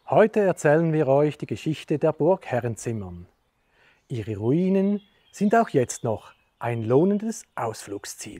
Heute erzählen wir euch die Geschichte der Burg Herrenzimmern. Ihre Ruinen sind auch jetzt noch ein lohnendes Ausflugsziel.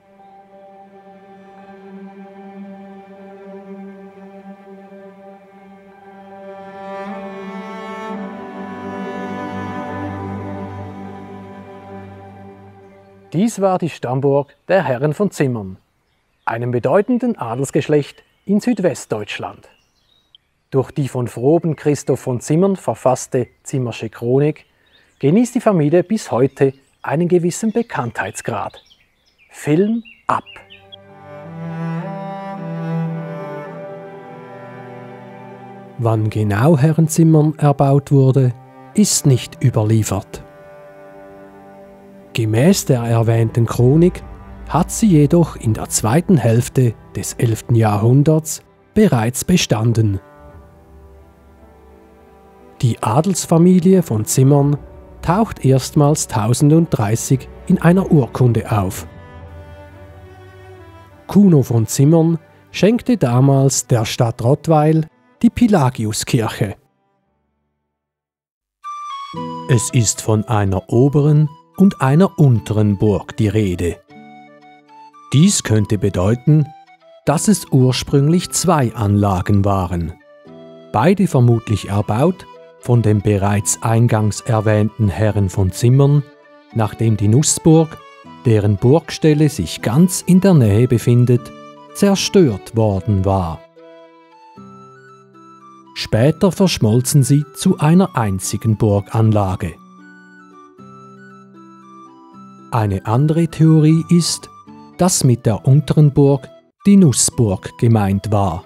Dies war die Stammburg der Herren von Zimmern, einem bedeutenden Adelsgeschlecht in Südwestdeutschland. Durch die von Froben Christoph von Zimmern verfasste Zimmersche Chronik genießt die Familie bis heute einen gewissen Bekanntheitsgrad. Film ab! Wann genau Herrenzimmern erbaut wurde, ist nicht überliefert. Gemäß der erwähnten Chronik hat sie jedoch in der zweiten Hälfte des 11. Jahrhunderts bereits bestanden. Die Adelsfamilie von Zimmern taucht erstmals 1030 in einer Urkunde auf. Kuno von Zimmern schenkte damals der Stadt Rottweil die Pelagiuskirche. Es ist von einer oberen und einer unteren Burg die Rede. Dies könnte bedeuten, dass es ursprünglich zwei Anlagen waren, beide vermutlich erbaut von den bereits eingangs erwähnten Herren von Zimmern, nachdem die Nußburg, deren Burgstelle sich ganz in der Nähe befindet, zerstört worden war. Später verschmolzen sie zu einer einzigen Burganlage. Eine andere Theorie ist, dass mit der unteren Burg die Nußburg gemeint war.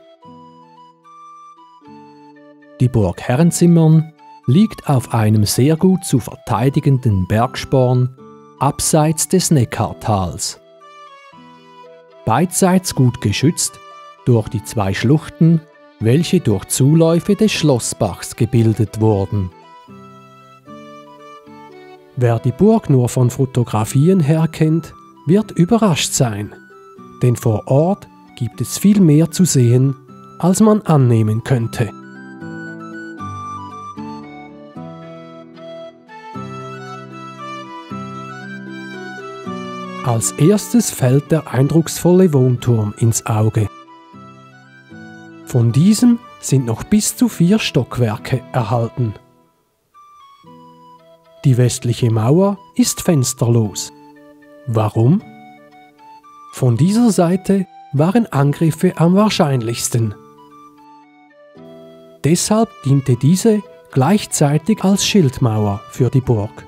Die Burg Herrenzimmern liegt auf einem sehr gut zu verteidigenden Bergsporn abseits des Neckartals. Beidseits gut geschützt durch die zwei Schluchten, welche durch Zuläufe des Schlossbachs gebildet wurden. Wer die Burg nur von Fotografien her kennt, wird überrascht sein, denn vor Ort gibt es viel mehr zu sehen, als man annehmen könnte. Als erstes fällt der eindrucksvolle Wohnturm ins Auge. Von diesem sind noch bis zu 4 Stockwerke erhalten. Die westliche Mauer ist fensterlos. Warum? Von dieser Seite waren Angriffe am wahrscheinlichsten. Deshalb diente diese gleichzeitig als Schildmauer für die Burg.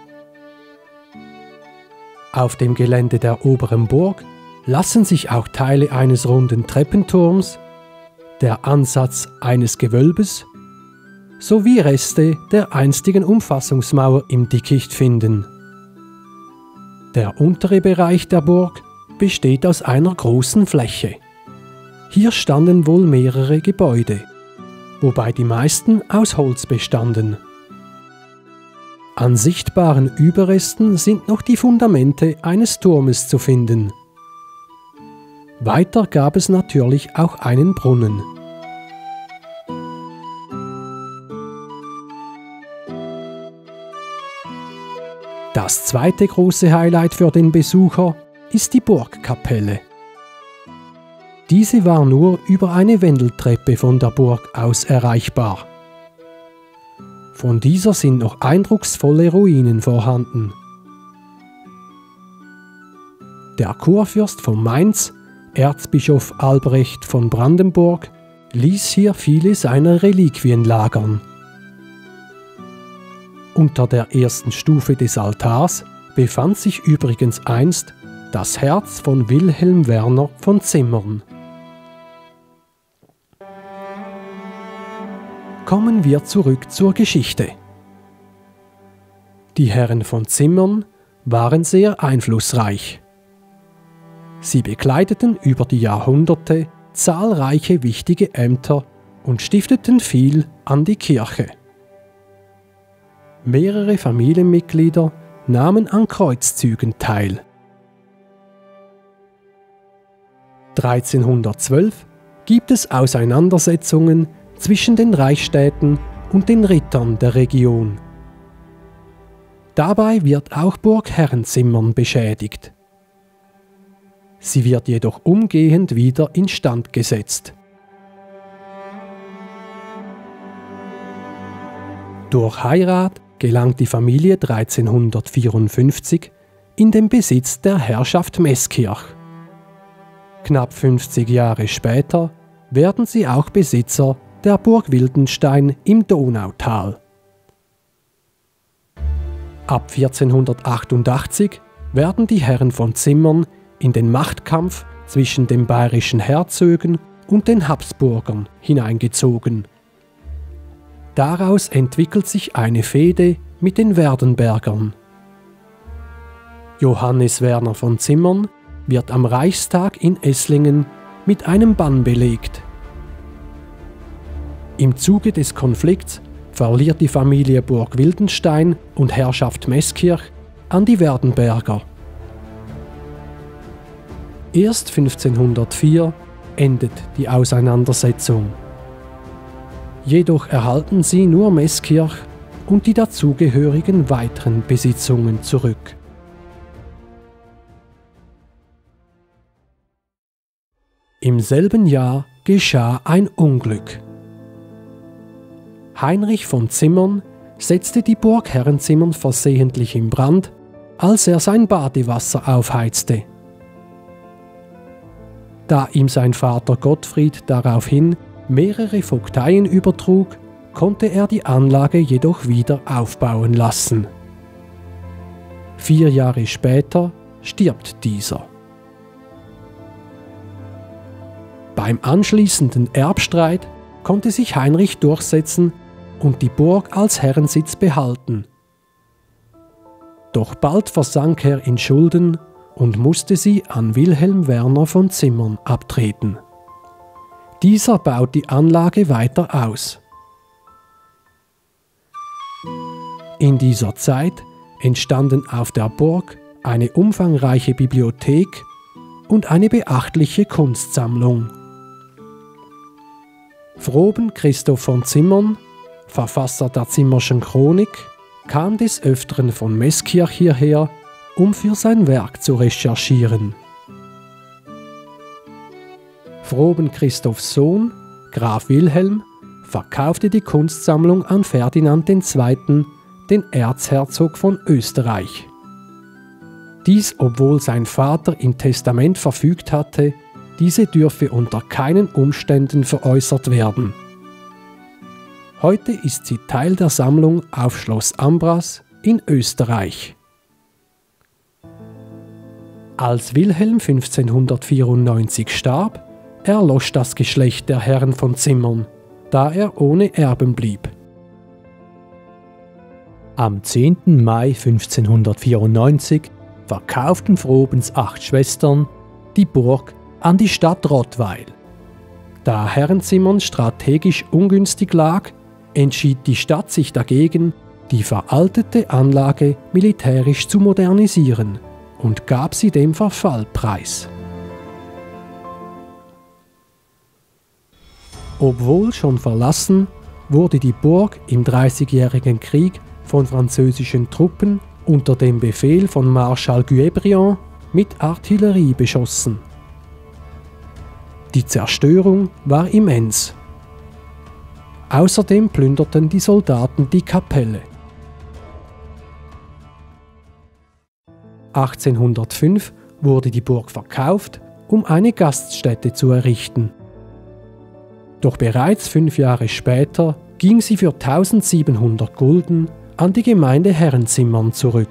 Auf dem Gelände der oberen Burg lassen sich auch Teile eines runden Treppenturms, der Ansatz eines Gewölbes sowie Reste der einstigen Umfassungsmauer im Dickicht finden. Der untere Bereich der Burg besteht aus einer großen Fläche. Hier standen wohl mehrere Gebäude, wobei die meisten aus Holz bestanden. An sichtbaren Überresten sind noch die Fundamente eines Turmes zu finden. Weiter gab es natürlich auch einen Brunnen. Das zweite große Highlight für den Besucher ist die Burgkapelle. Diese war nur über eine Wendeltreppe von der Burg aus erreichbar. Von dieser sind noch eindrucksvolle Ruinen vorhanden. Der Kurfürst von Mainz, Erzbischof Albrecht von Brandenburg, ließ hier viele seiner Reliquien lagern. Unter der ersten Stufe des Altars befand sich übrigens einst das Herz von Wilhelm Werner von Zimmern. Kommen wir zurück zur Geschichte. Die Herren von Zimmern waren sehr einflussreich. Sie bekleideten über die Jahrhunderte zahlreiche wichtige Ämter und stifteten viel an die Kirche. Mehrere Familienmitglieder nahmen an Kreuzzügen teil. 1312 gibt es Auseinandersetzungen zwischen den Reichsstädten und den Rittern der Region. Dabei wird auch Burg Herrenzimmern beschädigt. Sie wird jedoch umgehend wieder instand gesetzt. Durch Heirat gelangt die Familie 1354 in den Besitz der Herrschaft Meßkirch. Knapp 50 Jahre später werden sie auch Besitzer der Burg Wildenstein im Donautal. Ab 1488 werden die Herren von Zimmern in den Machtkampf zwischen den bayerischen Herzögen und den Habsburgern hineingezogen. Daraus entwickelt sich eine Fehde mit den Werdenbergern. Johannes Werner von Zimmern wird am Reichstag in Esslingen mit einem Bann belegt. Im Zuge des Konflikts verliert die Familie Burg Wildenstein und Herrschaft Meßkirch an die Werdenberger. Erst 1504 endet die Auseinandersetzung. Jedoch erhalten sie nur Meßkirch und die dazugehörigen weiteren Besitzungen zurück. Im selben Jahr geschah ein Unglück. Heinrich von Zimmern setzte die Burg Herrenzimmern versehentlich in Brand, als er sein Badewasser aufheizte. Da ihm sein Vater Gottfried daraufhin mehrere Vogteien übertrug, konnte er die Anlage jedoch wieder aufbauen lassen. 4 Jahre später stirbt dieser. Beim anschließenden Erbstreit konnte sich Heinrich durchsetzen und die Burg als Herrensitz behalten. Doch bald versank er in Schulden und musste sie an Wilhelm Werner von Zimmern abtreten. Dieser baut die Anlage weiter aus. In dieser Zeit entstanden auf der Burg eine umfangreiche Bibliothek und eine beachtliche Kunstsammlung. Froben Christoph von Zimmern, Verfasser der Zimmerschen Chronik, kam des Öfteren von Meßkirch hierher, um für sein Werk zu recherchieren. Froben Christophs Sohn, Graf Wilhelm, verkaufte die Kunstsammlung an Ferdinand II., den Erzherzog von Österreich. Dies, obwohl sein Vater im Testament verfügt hatte, diese dürfe unter keinen Umständen veräußert werden. Heute ist sie Teil der Sammlung auf Schloss Ambras in Österreich. Als Wilhelm 1594 starb, erlosch das Geschlecht der Herren von Zimmern, da er ohne Erben blieb. Am 10. Mai 1594 verkauften Frobens 8 Schwestern die Burg an die Stadt Rottweil. Da Herrenzimmern strategisch ungünstig lag, entschied die Stadt sich dagegen, die veraltete Anlage militärisch zu modernisieren und gab sie dem Verfall preis. Obwohl schon verlassen, wurde die Burg im Dreißigjährigen Krieg von französischen Truppen unter dem Befehl von Marschall Guebriant mit Artillerie beschossen. Die Zerstörung war immens. Außerdem plünderten die Soldaten die Kapelle. 1805 wurde die Burg verkauft, um eine Gaststätte zu errichten. Doch bereits 5 Jahre später ging sie für 1700 Gulden an die Gemeinde Herrenzimmern zurück.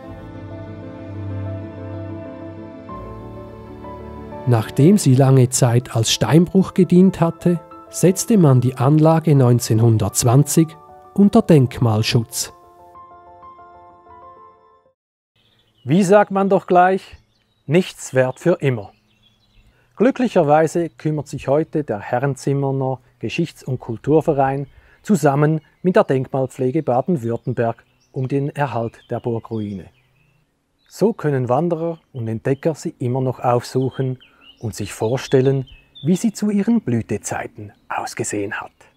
Nachdem sie lange Zeit als Steinbruch gedient hatte, setzte man die Anlage 1920 unter Denkmalschutz. Wie sagt man doch gleich, nichts währt für immer. Glücklicherweise kümmert sich heute der Herrenzimmerner Geschichts- und Kulturverein zusammen mit der Denkmalpflege Baden-Württemberg um den Erhalt der Burgruine. So können Wanderer und Entdecker sie immer noch aufsuchen und sich vorstellen, wie sie zu ihren Blütezeiten ausgesehen hat.